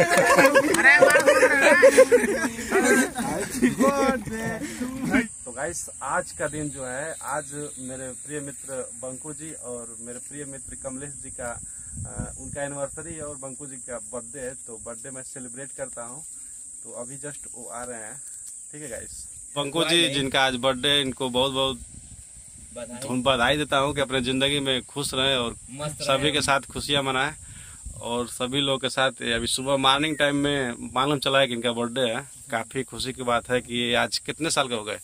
तो गाइस आज का दिन जो है, आज मेरे प्रिय मित्र बंकू जी और मेरे प्रिय मित्र कमलेश जी का उनका एनिवर्सरी है और बंकू जी का बर्थडे है। तो बर्थडे मैं सेलिब्रेट करता हूँ। तो अभी जस्ट वो आ रहे हैं। ठीक है गाइस, बंकू जी जिनका आज बर्थडे है, इनको बहुत बहुत बधाई देता हूँ कि अपने जिंदगी में खुश रहें और सभी के साथ खुशियाँ मनाएं। और सभी लोगों के साथ अभी सुबह मॉर्निंग टाइम में मालूम चला है कि इनका बर्थडे है। काफी खुशी की बात है कि आज कितने साल के हो गए,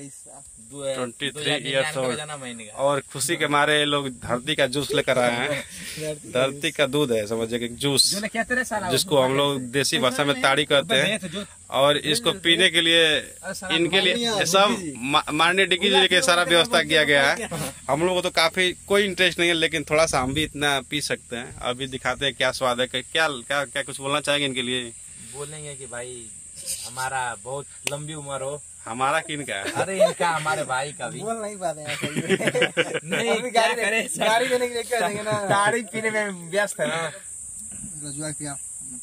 23 ईयर्स ओल्ड। और खुशी के मारे ये लोग धरती का जूस लेकर आए हैं। धरती का दूध है, समझिए कि जूस, जिसको हम लोग देसी भाषा में ताड़ी कहते हैं। और इसको पीने के लिए इनके लिए सब माननीय डिग्गी जी के सारा व्यवस्था किया गया है। हम लोगों को तो काफी कोई इंटरेस्ट नहीं है, लेकिन थोड़ा सा हम भी इतना पी सकते हैं। अभी दिखाते हैं क्या स्वाद है। क्या क्या क्या कुछ बोलना चाहेंगे इनके लिए? बोलेंगे कि भाई हमारा बहुत लंबी उम्र हो। हमारा किन का? अरे इनका, हमारे भाई का भी। बोल नहीं पाते हैं नहीं, गाड़ी देने के लिए क्या देंगे ना, ताड़ी पीने में व्यस्त है ना। रजुआ किया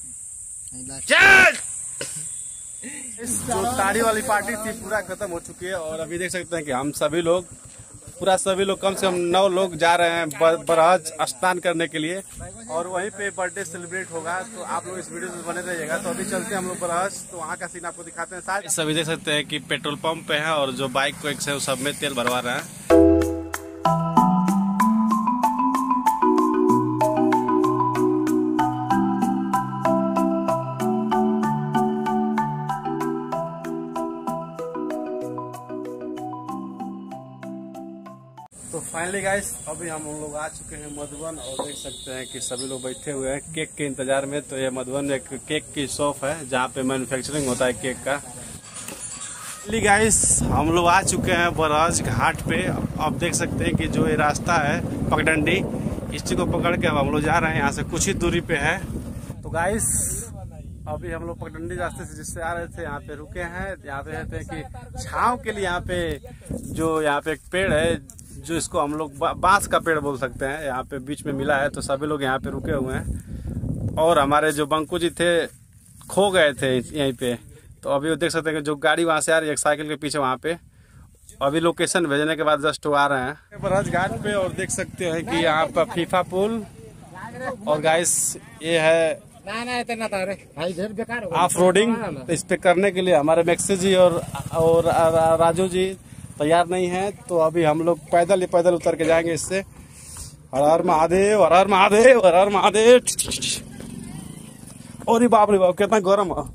जो ताड़ी वाली पार्टी थी पूरा खत्म हो चुकी है। और अभी देख सकते हैं कि हम सभी लोग कम से कम 9 लोग जा रहे हैं बरहज स्नान करने के लिए। और वहीं पे बर्थडे सेलिब्रेट होगा। तो आप लोग इस वीडियो में बने रहिएगा। तो अभी चलते हैं हम लोग बरहज, तो वहाँ का सीन आपको दिखाते हैं। साथ सभी देख सकते हैं कि पेट्रोल पंप पे है और जो बाइक को एक से सब में तेल भरवा रहे हैं। तो फाइनली गाइस अभी हम लोग आ चुके हैं मधुबन। और देख सकते हैं कि सभी लोग बैठे हुए हैं केक के इंतजार में। तो ये मधुबन एक केक की शॉप है जहाँ पे मैन्युफैक्चरिंग होता है केक का। फाइनली गाइस हम लोग आ चुके हैं बरहज घाट पे। अब देख सकते हैं कि जो ये रास्ता है पगडंडी, इसी को पकड़ के अब हम लोग जा रहे हैं। यहाँ से कुछ ही दूरी पे है। तो गाइस अभी हम लोग पगडंडी रास्ते से जिससे आ रहे थे, यहाँ पे रुके हैं। यहाँ पे कहते हैं कि छाँव के लिए यहाँ पे एक पेड़ है, जो इसको हम लोग बांस का पेड़ बोल सकते हैं, यहाँ पे बीच में मिला है। तो सभी लोग यहाँ पे रुके हुए हैं। और हमारे जो बंकू जी थे खो गए थे यहीं पे। तो अभी देख सकते हैं कि जो गाड़ी वहाँ से आ रही है एक साइकिल के पीछे, वहाँ पे अभी लोकेशन भेजने के बाद जस्ट आ रहे हैं बरहज घाट पे। और देख सकते हैं कि यहाँ पर फीफा पुल। और गाइस ये है ऑफ रोडिंग। इस पे करने के लिए हमारे मैक्सी जी और राजू जी तैयार नहीं है। तो अभी हम लोग पैदल उतर के जाएंगे इससे। हर हर महादेव, हर हर महादेव, हर हर महादेव। और ये बाप रे बाप कितना गर्म है।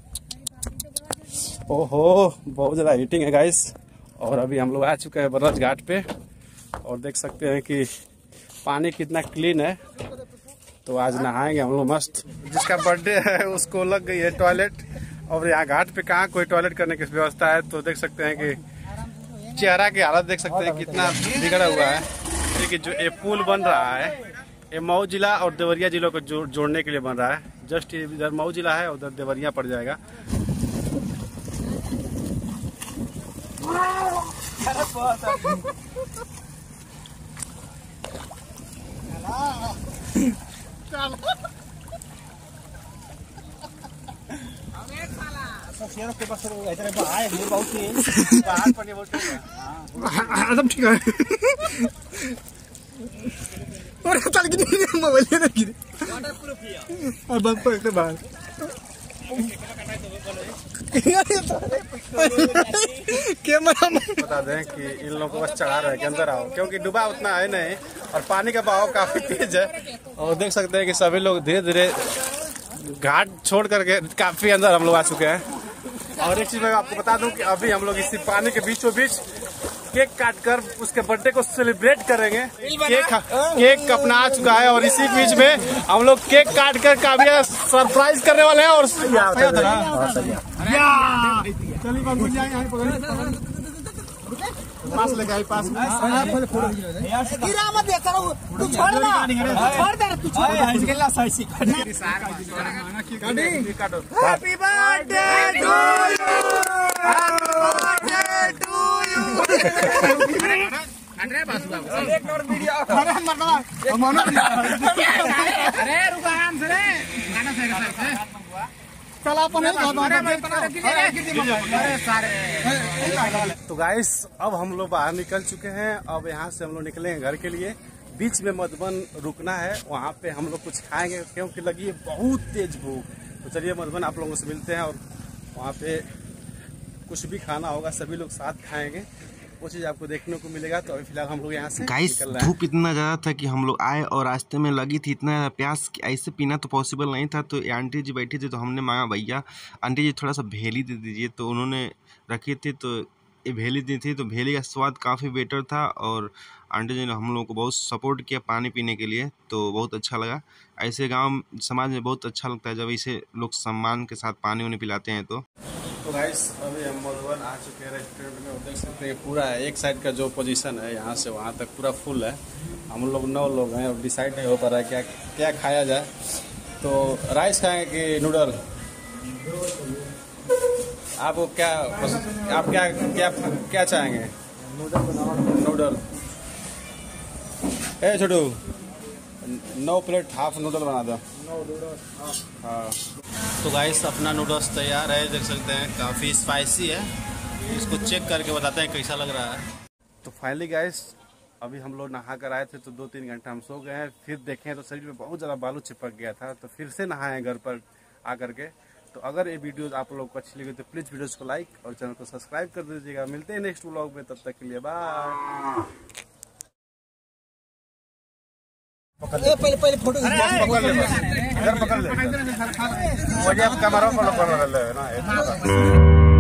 ओहो बहुत ज्यादा हीटिंग है गाइस। और अभी हम लोग आ चुके हैं बरहज घाट पे। और देख सकते हैं कि पानी कितना क्लीन है। तो आज नहाएंगे हम लोग मस्त। जिसका बर्थडे है उसको लग गई है टॉयलेट। और यहाँ घाट पे कहाँ कोई टॉयलेट करने की व्यवस्था है। तो देख सकते हैं कि चेहरा की हालत देख सकते हैं कितना बिगड़ा हुआ है। देखिए जो ये पुल बन रहा है, ये मऊ जिला और देवरिया जिलों को जोड़ने के लिए बन रहा है। जस्ट इधर मऊ जिला है, उधर देवरिया पड़ जाएगा। एकदम ठीक है। और चल के मोबाइल में गिरे और बंप पे बाहर कैमरा बता दें कि इन लोगों को बस चढ़ा रहे हैं कि अंदर आओ, क्योंकि डूबा उतना है नहीं और पानी का बहाव काफी तेज है। और देख सकते हैं कि सभी लोग धीरे धीरे घाट छोड़ करके काफी अंदर हम लोग आ चुके हैं। और एक चीज मैं आपको बता दूं कि अभी हम लोग इसी पानी के बीचों बीच केक काटकर उसके बर्थडे को सेलिब्रेट करेंगे। केक अपना आ चुका है और इसी बीच में हम लोग केक काट कर काफी सरप्राइज करने वाले हैं। और पास लेके आई, पास में गिरा मत दे, तू छोड़ ना, छोड़ दे, तू छोड़ दे, इसके लिए सही सी happy birthday to you, happy birthday to you. अरे बस बाबू एक नंबर वीडियो, अरे मरना अरे रुक आराम से रे, गाना सही से चला अपन तो गाइस अब हम लोग बाहर निकल चुके हैं। अब यहाँ से हम लोग निकलेंगे घर के लिए। बीच में मधुबन रुकना है, वहाँ पे हम लोग कुछ खाएंगे क्योंकि लगी है बहुत तेज भूख। तो चलिए मधुबन आप लोगों से मिलते हैं और वहाँ पे कुछ भी खाना होगा, सभी लोग साथ खाएंगे, वो चीज़ आपको देखने को मिलेगा। तो अभी फिलहाल हम लोग यहाँ से गाइस धूप इतना ज़्यादा था कि हम लोग आए और रास्ते में लगी थी इतना ज़्यादा प्यास कि ऐसे पीना तो पॉसिबल नहीं था। तो आंटी जी बैठी थी तो हमने मांगा भैया आंटी जी थोड़ा सा भेली दे दीजिए, तो उन्होंने रखी थी तो ये भेली दी थी। तो भेली का स्वाद काफ़ी बेटर था और आंटी जी ने हम लोगों को बहुत सपोर्ट किया पानी पीने के लिए, तो बहुत अच्छा लगा। ऐसे गाँव समाज में बहुत अच्छा लगता है जब इसे लोग सम्मान के साथ पानी उन्हें पिलाते हैं। तो गाइस अभी हम मधुबन आ चुके हैं रेस्टोरेंट में और देख सकते हैं पूरा एक साइड का जो पोजीशन है यहाँ से वहाँ तक पूरा फुल है। हम लोग 9 लोग हैं और डिसाइड नहीं हो पा रहा है क्या क्या खाया जाए। तो राइस खाएंगे कि नूडल? आपको क्या आप क्या क्या क्या चाहेंगे? नूडल। ए छोटू 9 प्लेट हाफ नूडल बना दो। हाँ तो गाइस अपना नूडल्स तैयार है, देख सकते हैं काफ़ी स्पाइसी है। इसको चेक करके बताते हैं कैसा लग रहा है। तो फाइनली गाइस अभी हम लोग नहा कर आए थे तो 2-3 घंटा हम सो गए हैं। फिर देखें तो शरीर में बहुत ज़्यादा बालू चिपक गया था, तो फिर से नहाए घर पर आकर के। तो अगर ये वीडियो आप लोग को अच्छी लगी तो प्लीज़ वीडियोज़ को लाइक और चैनल को सब्सक्राइब कर दीजिएगा। मिलते हैं नेक्स्ट व्लॉग में, तब तक के लिए बाय। पहले फोटो पकड़ ले, कैमरा पर ना।